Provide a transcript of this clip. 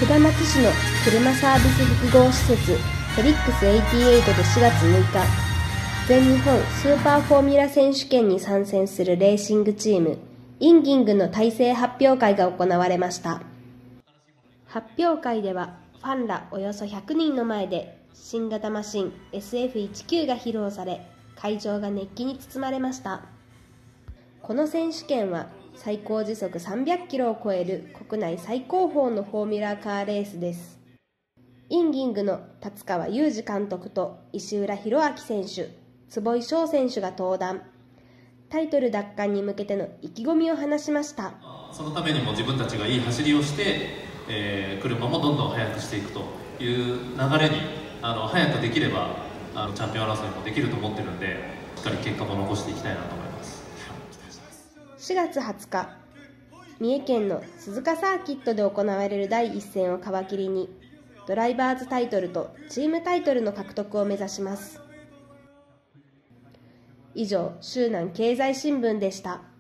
下松市の車サービス複合施設フェリックス88で4月6日、全日本スーパーフォーミュラ選手権に参戦するレーシングチームインギングの体制発表会が行われました。発表会ではファンらおよそ100人の前で新型マシン SF19 が披露され、会場が熱気に包まれました。この選手権は最高時速300キロを超える国内最高峰のフォーミュラカーレースです。インギングの達川雄二監督と石浦弘明選手、坪井翔選手が登壇。タイトル奪還に向けての意気込みを話しました。 そのためにも自分たちがいい走りをして、車もどんどん速くしていくという流れに早くできればチャンピオン争いもできると思ってるんで、しっかり結果も残していきたいなと思います。 4月20日、三重県の鈴鹿サーキットで行われる第一戦を皮切りに、ドライバーズタイトルとチームタイトルの獲得を目指します。以上、周南経済新聞でした。